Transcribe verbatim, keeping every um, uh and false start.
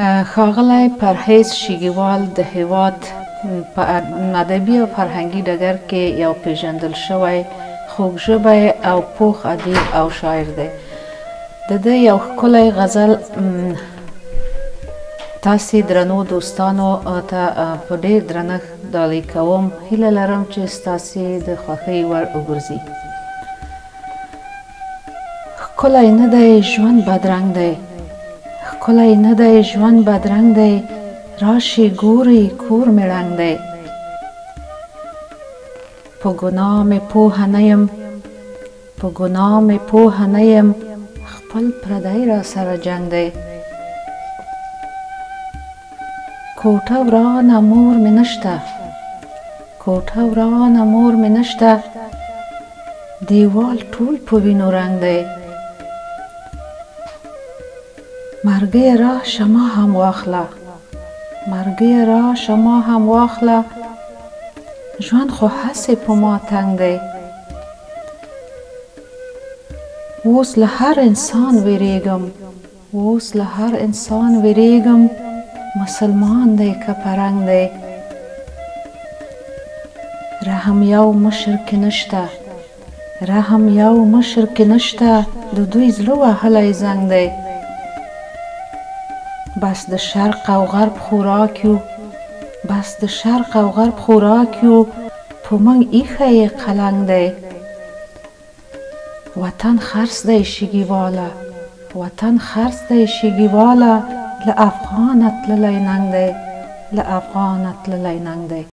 ښاغلی پرهیز شیګیوال د هېواد په ادبي او فرهنګي ډګر کې یو پیژندل شوی خوږ ژبی او پوخ ادیب او شاعر دی. د ده یو ښکلی غزل تاسې درنو دوستانو ته په ډېر درنښت ډالۍ کوم. هیله لرم چې ستاسې د خوښۍ وړ وګرځي. ښکلی نه دی ژوند بدرنګ دی، ښکلی نه دی ژوند بدرنګ دی، راشئ ګورئ کور مې ړنګ دی. په ګناه مې پوهه نه یم، په ګناه مې پوهه نه یم، خپل پردی را سره جنګ دی. کوټه ورانه مور مې نشته، کوټه ورانه مور مې نشته، دیوال ټول په وینو رنګ دی. مرګیه راشه ما هم واخله، مرګیه راشه ما هم واخله، ژوند خو هسې په ما تنګ دی. اوس له هر انسان ویریږم، اوس له هر انسان ویریږم، مسلمان دی که پرنګ دی. رحم یو مشر کې نشته، رحم یو مشر کې نشته، د دوی زړه وهلی زنګ دی. بس د شرق او غرب خوراک یو، بس د شرق او غرب خوراک یو، په موږ ایښی قلنګ دی. وطن خرڅ دی شیګیواله، وطن خرڅ دی شیګیواله، له افغانه تللی ننګ دی، له افغانه تللی ننګ دی.